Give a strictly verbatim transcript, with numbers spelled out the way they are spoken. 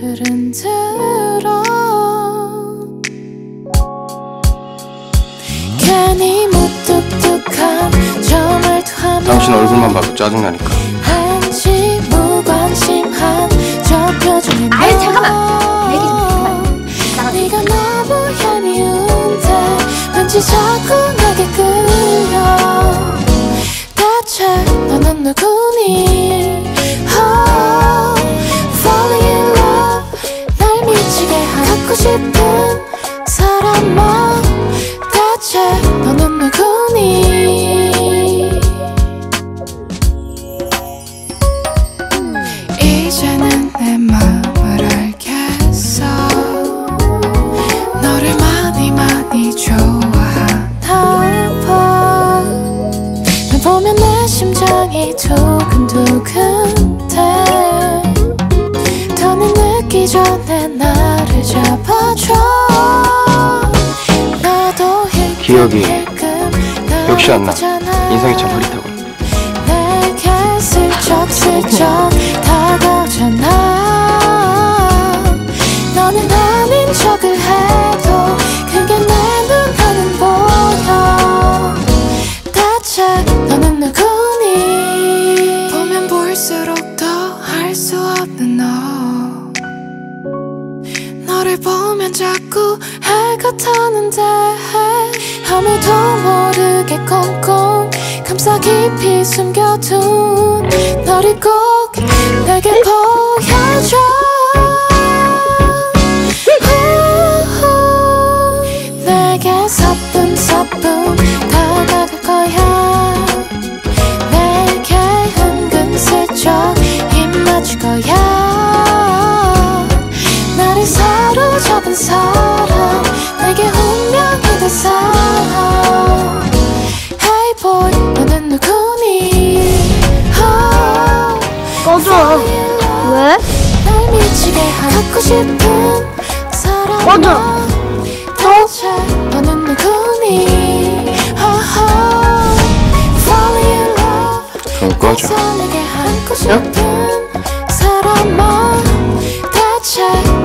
말들은 들어 괜히 무뚝뚝한 저 말투하면 당신 얼굴만 봐도 짜증나니까. 한시 무관심한 저 표정에 아이 잠깐만! 얘기 좀 그만. 네가 너무 얄미운데 왠지 자꾸 내게 끌려. 대체 너는 누구니? oh, Falling in love 날 미치게 하고 싶은 사람아. 대체 너는 누구니? 이제는 내 마음을 알겠어. 너를 많이 많이 좋아하나 봐. 널 보면 내 심장이 두근두근대. 더는 늦기 전에 나를 잡아줘. 나도 기억이 역시 안 나. 인상이 참 흐릿하고. 내게 슬쩍슬쩍 다가오잖아. 너는 아닌 척을 해도 그게 내 눈에는 보여. 대체 너는 누구니? 보면 볼수록 더 할 수 없는 너. 너를 보면 자꾸 해가 타는데 아무도 모르게 꽁꽁 감싸 깊이 숨겨둔 너를 꼭 내게 보여줘. 내게 사뿐사뿐 다가갈 거야. 내게 은근슬쩍 입 맞출 거야. 나를 사로잡은 사람 내게 운명이 될 사람. Hey boy 너는 누구니? oh, 꺼져. 왜? 날 미치게 하고 싶은 사람. 꺼져. 대체 너는 누구니? oh, oh, Falling in love 그럼 꺼져. 내게 하고 싶은 사람아. 대체